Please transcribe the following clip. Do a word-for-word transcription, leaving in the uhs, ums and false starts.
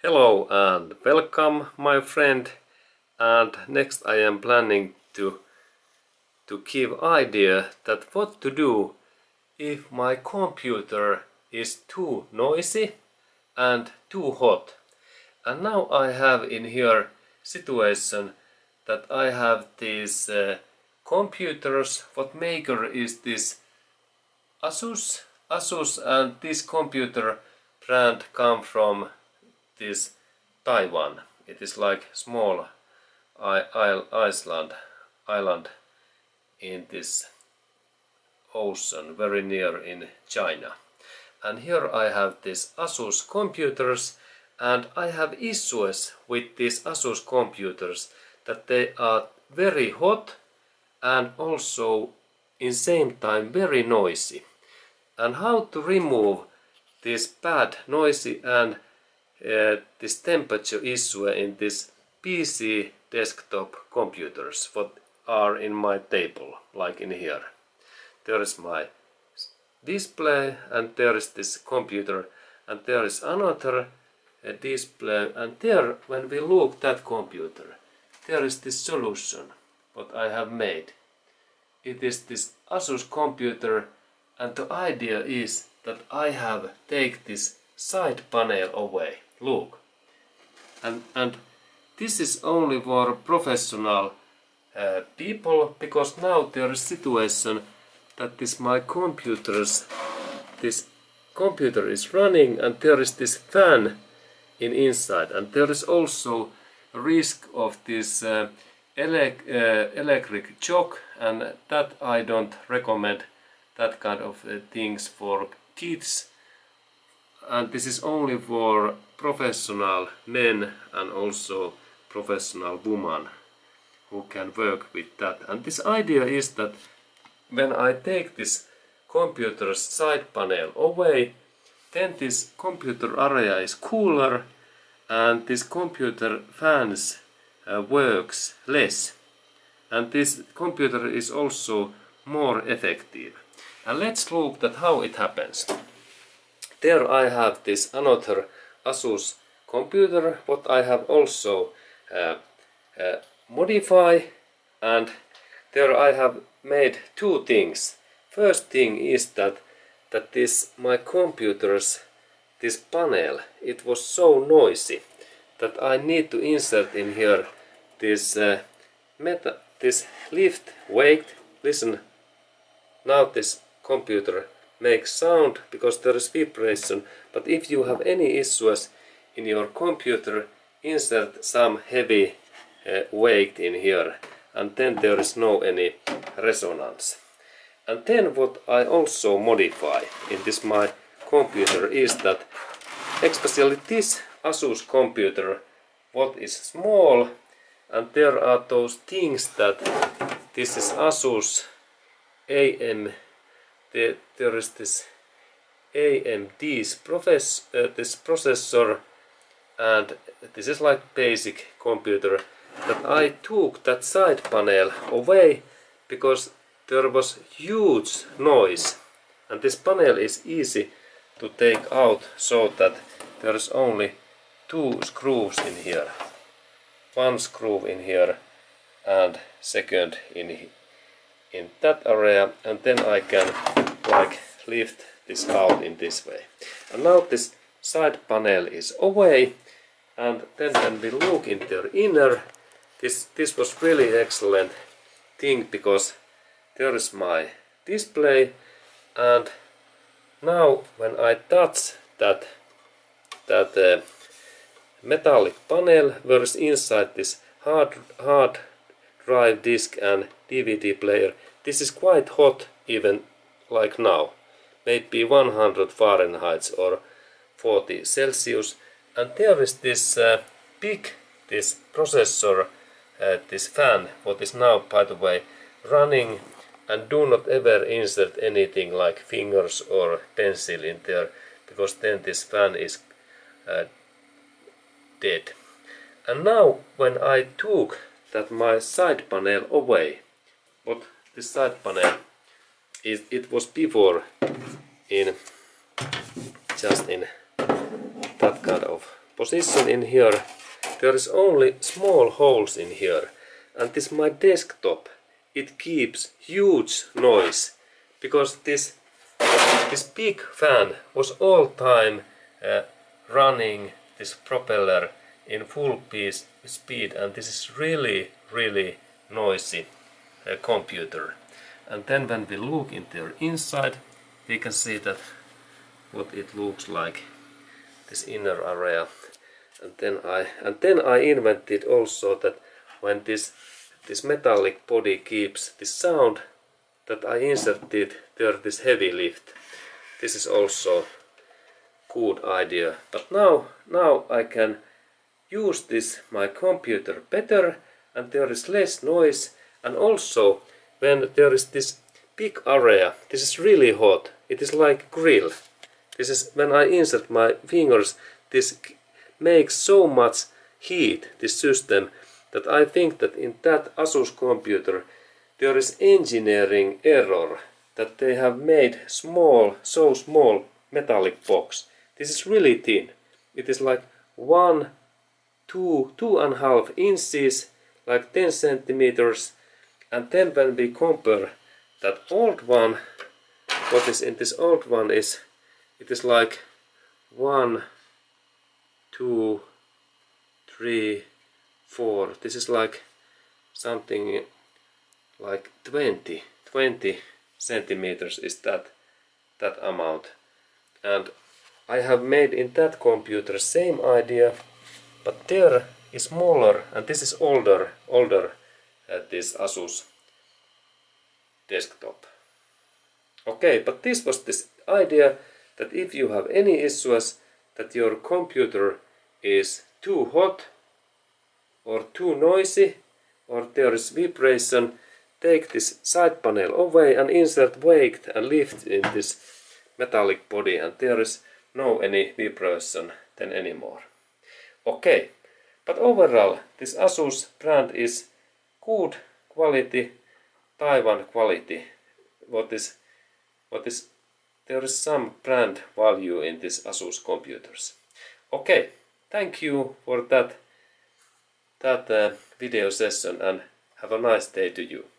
Hello and welcome, my friend. And next I am planning to to give idea that what to do if my computer is too noisy and too hot. And now I have in here situation that I have these uh, computers. What maker is this Asus? Asus, and this computer brand come from this Taiwan. It is like small Iceland island in this ocean, very near in China. And here I have these Asus computers, and I have issues with these Asus computers that they are very hot and also in same time very noisy. And how to remove this bad noisy and uh, this temperature issue in this P C desktop computers what are in my table, like in here. There is my display and there is this computer and there is another uh, display, and there when we look that computer there is this solution what I have made. It is this Asus computer, and the idea is that I have take this side panel away. Look, and and this is only for professional uh, people, because now there is situation that this my computers this computer is running and there is this fan in inside, and there is also risk of this uh, elec uh, electric shock, and that I don't recommend that kind of uh, things for kids. And this is only for professional men and also professional women who can work with that. And this idea is that when I take this computer's side panel away, then this computer area is cooler and this computer fans uh, works less, and this computer is also more effective. And let's look at how it happens. There I have this another Asus computer what I have also uh, uh, modify, and there I have made two things. First thing is that that this my computer's this panel, it was so noisy that I need to insert in here this uh, meta this lift weight. Listen, now this computer makes sound because there is vibration, but if you have any issues in your computer, insert some heavy uh, weight in here, and then there is no any resonance. And then what I also modify in this my computer is that especially this Asus computer what is small, and there are those things that this is Asus A M. The, there is this A M D's process, uh, this processor, and this is like basic computer, that I took that side panel away because there was huge noise, and this panel is easy to take out so that there is only two screws in here, one screw in here and second in in that area, and then I can like lift this out in this way. And now this side panel is away, and then when we look in their inner, this this was really excellent thing, because there is my display, and now when I touch that that uh, metallic panel where is inside this hard hard drive disk and D V D player, this is quite hot, even like now, maybe one hundred Fahrenheit or forty Celsius. And there is this uh, big this processor, uh, this fan what is now by the way running, and do not ever insert anything like fingers or pencil in there, because then this fan is uh, dead. And now when I took that my side panel away, what this side panel is, it was before in just in that kind of position in here, there is only small holes in here, and this my desktop, it keeps huge noise because this this big fan was all time uh, running this propeller in full piece, speed, and this is really really noisy uh, computer. And then when we look into the inside, we can see that what it looks like, this inner area. And then I and then I invented also that when this this metallic body keeps this sound, that I inserted there this heavy lift. This is also good idea. But now now I can use this my computer better, and there is less noise, and also when there is this big area, this is really hot. It is like grill. This is when I insert my fingers, this makes so much heat, this system, that I think that in that Asus computer there is engineering error, that they have made small, so small metallic box. This is really thin. It is like one, two, two and a half inches, like ten centimeters. And then when we compare that old one, what is in this old one is, it is like one, two, three, four. This is like something like twenty, twenty centimeters is that that amount. And I have made in that computer same idea, but there is smaller, and this is older, older uh, this Asus desktop. Okay, but this was this idea that if you have any issues that your computer is too hot or too noisy or there is vibration, take this side panel away and insert weight and lift in this metallic body, and there is no any vibration then anymore. Okay, but overall this Asus brand is good quality, Taiwan quality. What is what is there is some brand value in this Asus computers. Okay, thank you for that that uh, video session, and have a nice day to you.